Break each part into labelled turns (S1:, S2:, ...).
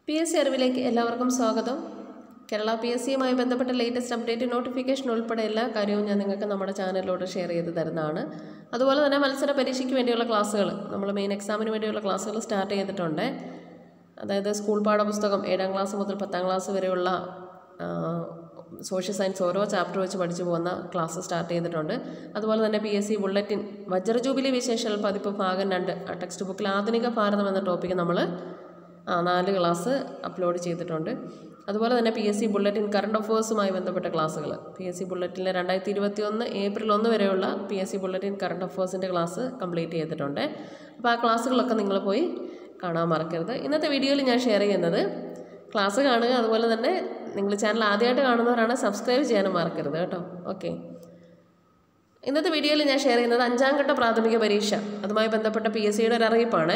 S1: PSC അറിവിലേക്ക് എല്ലാവർക്കും സ്വാഗതം. കേരള PSCയുമായി ബന്ധപ്പെട്ട ലേറ്റസ്റ്റ് അപ്ഡേറ്റ് നോട്ടിഫിക്കേഷൻ ഉൾപ്പെടെ എല്ലാ കാര്യവും ഞാൻ നിങ്ങൾക്ക് നമ്മുടെ ചാനലിലൂടെ ഷെയർ ചെയ്ത് തരുന്നതാണ്. അതുപോലെ തന്നെ മത്സര പരീക്ഷയ്ക്ക് വേണ്ടിയുള്ള ക്ലാസ്സുകൾ, നമ്മൾ മെയിൻ എക്സാമിന് വേണ്ടിയുള്ള ക്ലാസ്സുകൾ സ്റ്റാർട്ട് ചെയ്തിട്ടുണ്ട്. അതായത് സ്കൂൾ പാഠപുസ്തകം 7ാം ക്ലാസ് മുതൽ 10ാം ക്ലാസ് വരെയുള്ള സോഷ്യൽ സയൻസ് ഓരോ ചാപ്റ്റർ വെച്ച് പഠിച്ചു പോകുന്ന ക്ലാസ് സ്റ്റാർട്ട് ചെയ്തിട്ടുണ്ട്. അതുപോലെ തന്നെ PSC ബുള്ളറ്റിൻ വജ്ര ജൂബിലി വിശേഷൽ പതിപ്പ് ഭാഗം 2 ആ ടെക്സ്റ്റ് ബുക്കിൽ ആധുനിക ഭാരതം എന്ന ടോപ്പിക്ക് നമ്മൾ 4 ക്ലാസ് അപ്ലോഡ് ചെയ്തിട്ടുണ്ട്. അതുപോലെ തന്നെ PSC ബുള്ളറ്റിൻ കറണ്ട് അഫേഴ്സുമായി ബന്ധപ്പെട്ട ക്ലാസ്സുകൾ, PSC ബുള്ളറ്റിനിലെ 2021 ഏപ്രിൽ 1 വരെയുള്ള PSC ബുള്ളറ്റിൻ കറണ്ട് അഫേഴ്സിൻ്റെ ക്ലാസ് കംപ്ലീറ്റ് ചെയ്തിട്ടുണ്ട്. അപ്പോൾ ആ ക്ലാസ്സുകളൊക്കെ നിങ്ങൾ പോയി കാണാൻ മറക്കരുത്. ഇന്നത്തെ വീഡിയോയിൽ ഞാൻ ഷെയർ ചെയ്യുന്നത് ക്ലാസ് കാണുക, അതുപോലെ തന്നെ നിങ്ങൾ ചാനൽ ആദ്യമായിട്ട് കാണുന്നവരാണ് സബ്സ്ക്രൈബ് ചെയ്യാനും മറക്കരുത് കേട്ടോ. ഓക്കെ, ഇന്നത്തെ വീഡിയോയിൽ ഞാൻ ഷെയർ ചെയ്യുന്നത് 5ാം ഘട്ട പ്രാഥമിക പരീക്ഷ, അതുമായി ബന്ധപ്പെട്ട PSCയുടെ ഒരു അറിയിപ്പാണ്.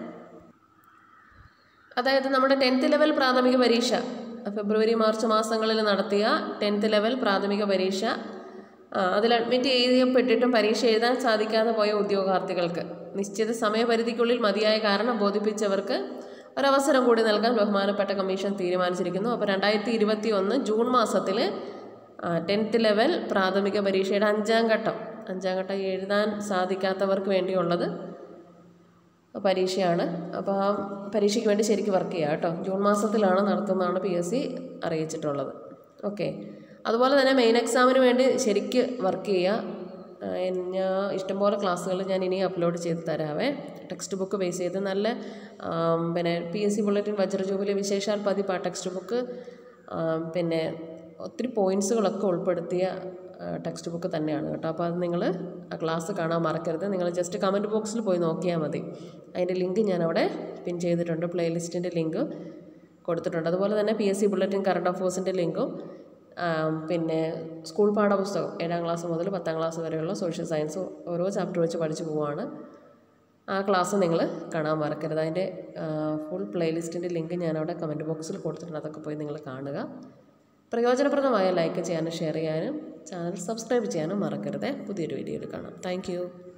S1: അതായത് നമ്മുടെ 10th ലെവൽ പ്രാഥമിക പരീക്ഷ ഫെബ്രുവരി മാർച്ച് മാസങ്ങളിൽ നടത്തിയ 10th ലെവൽ പ്രാഥമിക പരീക്ഷ, അതിൽ അഡ്മിറ്റ് ചെയ്യപ്പെട്ടിട്ടും പരീക്ഷ എഴുതാൻ സാധിക്കാതെ പോയ ഉദ്യോഗാർത്ഥികൾക്ക് നിശ്ചിത സമയപരിധിക്കുള്ളിൽ മതിയായ കാരണം ബോധിപ്പിച്ചവർക്ക് ഒരവസരം കൂടി നൽകാൻ ബഹുമാനപ്പെട്ട കമ്മീഷൻ തീരുമാനിച്ചിരിക്കുന്നു. അപ്പോൾ 2021 ജൂൺ മാസത്തിൽ 10th ലെവൽ പ്രാഥമിക പരീക്ഷയുടെ 5ാം ഘട്ടം എഴുതാൻ സാധിക്കാത്തവർക്ക് വേണ്ടിയുള്ളത് പരീക്ഷയാണ്. അപ്പോൾ ആ പരീക്ഷയ്ക്ക് വേണ്ടി ശരിക്കും വർക്ക് ചെയ്യുക കേട്ടോ. ജൂൺ മാസത്തിലാണ് നടത്തുന്നതാണ് PSC അറിയിച്ചിട്ടുള്ളത്. ഓക്കെ, അതുപോലെ തന്നെ മെയിൻ എക്സാമിന് വേണ്ടി ശരിക്ക് വർക്ക് ചെയ്യുക. ഞാൻ ഇഷ്ടംപോലെ ക്ലാസ്സുകൾ ഞാൻ ഇനി അപ്ലോഡ് ചെയ്ത് തരാവേ. ടെക്സ്റ്റ് ബുക്ക് ബേസ് ചെയ്ത് നല്ല പിന്നെ PSC ബുള്ളറ്റിൻ വജ്ര ജൂബിലി വിശേഷാൽ പതിപ്പ് ആ ടെക്സ്റ്റ് ബുക്ക്, പിന്നെ ഒത്തിരി പോയിൻറ്റ്സുകളൊക്കെ ഉൾപ്പെടുത്തിയ ടെക്സ്റ്റ് ബുക്ക് തന്നെയാണ് കേട്ടോ. അപ്പോൾ അത് നിങ്ങൾ ആ ക്ലാസ് കാണാൻ മറക്കരുത്. നിങ്ങൾ ജസ്റ്റ് കമൻറ്റ് ബോക്സിൽ പോയി നോക്കിയാൽ മതി. അതിൻ്റെ ലിങ്ക് ഞാനവിടെ പിൻ ചെയ്തിട്ടുണ്ട്, പ്ലേലിസ്റ്റിൻ്റെ ലിങ്ക് കൊടുത്തിട്ടുണ്ട്. അതുപോലെ തന്നെ PSC ബുള്ളറ്റിൻ കറണ്ട് അഫേഴ്സിൻ്റെ ലിങ്കും, പിന്നെ സ്കൂൾ പാഠപുസ്തകം 7ാം ക്ലാസ് മുതൽ 10ാം ക്ലാസ് വരെയുള്ള സോഷ്യൽ സയൻസ് ഓരോ ചാപ്റ്റർ വെച്ച് പഠിച്ചു പോവുകയാണ്. ആ ക്ലാസ് നിങ്ങൾ കാണാൻ മറക്കരുത്. അതിൻ്റെ ഫുൾ പ്ലേലിസ്റ്റിൻ്റെ ലിങ്ക് ഞാനവിടെ കമൻറ്റ് ബോക്സിൽ കൊടുത്തിട്ടുണ്ട്. അതൊക്കെ പോയി നിങ്ങൾ കാണുക. പ്രയോജനപ്രദമായ ലൈക്ക് ചെയ്യാനും ഷെയർ ചെയ്യാനും ചാനൽ സബ്സ്ക്രൈബ് ചെയ്യാനും മറക്കരുത്. പുതിയൊരു വീഡിയോയിൽ കാണാം. താങ്ക്